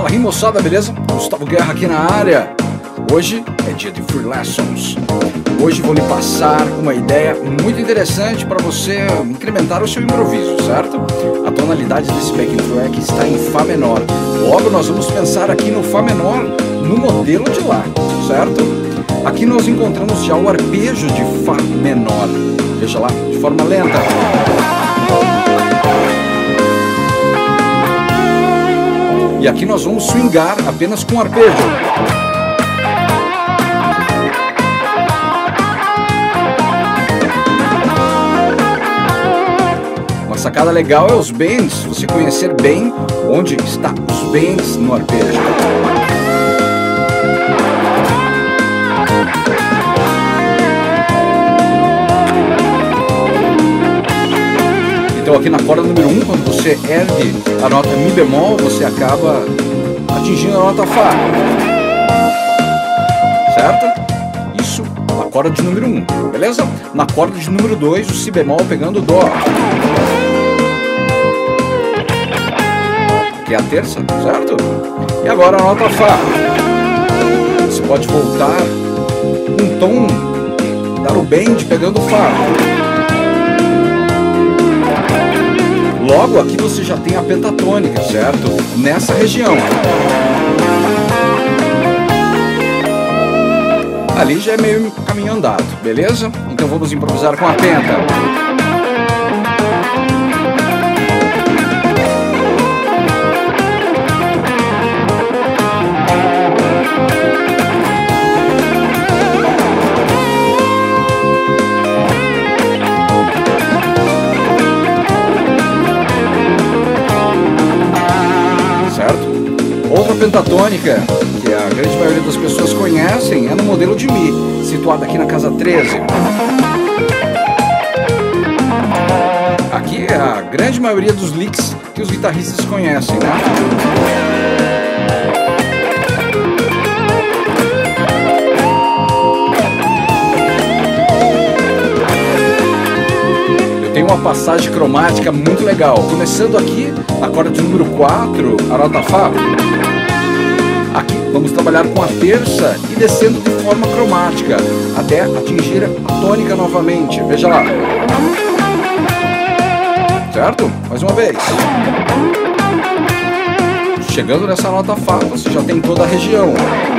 aí, moçada, beleza? Gustavo Guerra aqui na área. Hoje é dia de Free Lessons. Hoje vou lhe passar uma ideia muito interessante para você incrementar o seu improviso, certo? A tonalidade desse backing track está em Fá menor. Logo nós vamos pensar aqui no Fá menor no modelo de Lá, certo? Aqui nós encontramos já o arpejo de Fá menor. Veja lá, de forma lenta. E aqui nós vamos swingar apenas com arpejo. Uma sacada legal é os bends, você conhecer bem onde está os bends no arpejo. Então aqui na corda número 1, quando você ergue a nota Mi bemol, você acaba atingindo a nota Fá. Certo? Isso na corda de número 1, beleza? Na corda de número 2, o Si bemol pegando o Dó. Que é a terça, certo? E agora a nota Fá. Você pode voltar um tom, dar o bend pegando o Fá. Logo aqui você já tem a pentatônica, certo? Nessa região. Ali já é meio caminho andado, beleza? Então vamos improvisar com a penta. Outra pentatônica, que a grande maioria das pessoas conhecem, é no modelo de Mi, situada aqui na casa 13. Aqui é a grande maioria dos licks que os guitarristas conhecem, né? Eu tenho uma passagem cromática muito legal, começando aqui na corda de número 4, a nota Fá. Aqui vamos trabalhar com a terça e descendo de forma cromática até atingir a tônica novamente. Veja lá. Certo? Mais uma vez. Chegando nessa nota Fá, você já tem toda a região.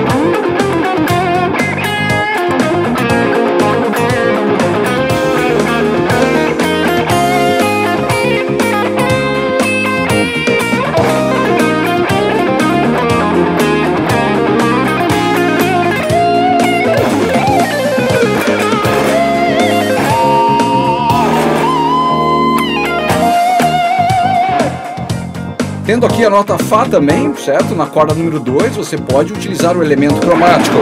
Tendo aqui a nota Fá também, certo? Na corda número 2, você pode utilizar o elemento cromático.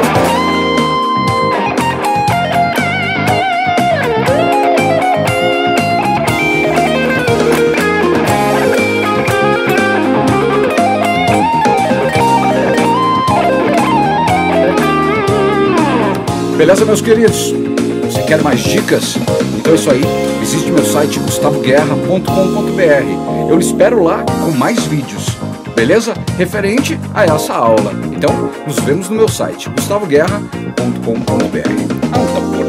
Beleza, meus queridos? Você quer mais dicas? Então é isso aí. Visite meu site gustavoguerra.com.br. Eu lhe espero lá com mais vídeos, beleza? Referente a essa aula. Então, nos vemos no meu site gustavoguerra.com.br.